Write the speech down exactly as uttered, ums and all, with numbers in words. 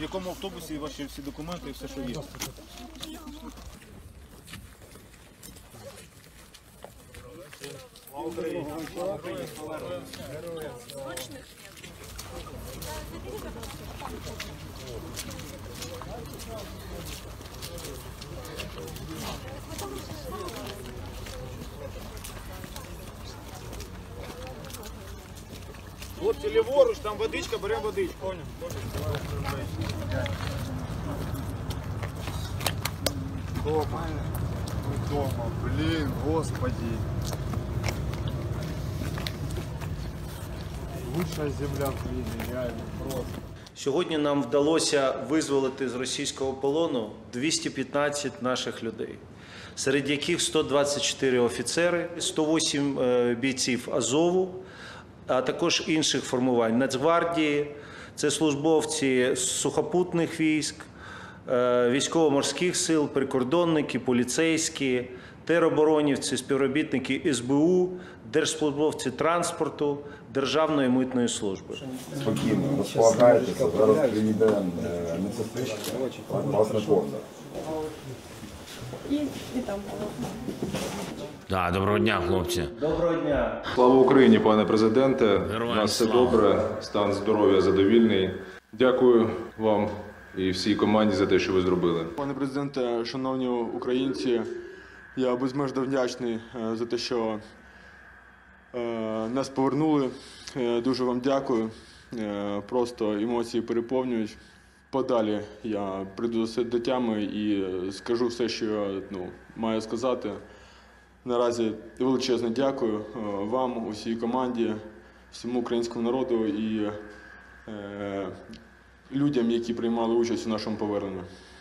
в якому автобусі ваші всі документи і все, що є. Слава Україні! Хлопці, ліворуч, там водичка, беремо водичку. Понял, Дома, дома, блин, господи. Лучшая земля в мире, реально, просто. Сьогодні нам вдалося визволити з російського полону двісті п'ятнадцять наших людей, серед яких сто двадцять чотири офіцери, сто вісім бійців Азову, а також інших формувань Нацгвардії, це службовці сухопутних військ, військово-морських сил, прикордонники, поліцейські, тероборонівці, співробітники ес бе у, держслужбовці транспорту, Державної митної служби. Спокійно, розполагайтеся, зараз приїде медсестричка, вас не повне. І, і там. Да, доброго дня, хлопці. Доброго дня. Слава Україні, пане президенте. Героям У нас все слава. добре, стан здоров'я задовільний. Дякую вам і всій команді за те, що ви зробили. Пане президенте, шановні українці, я безмежно вдячний за те, що нас повернули. Дуже вам дякую. Просто емоції переповнюють. Подалі я прийду до тями і скажу все, що я ну, маю сказати. Наразі величезне дякую вам, усій команді, всьому українському народу і е, людям, які приймали участь у нашому поверненні.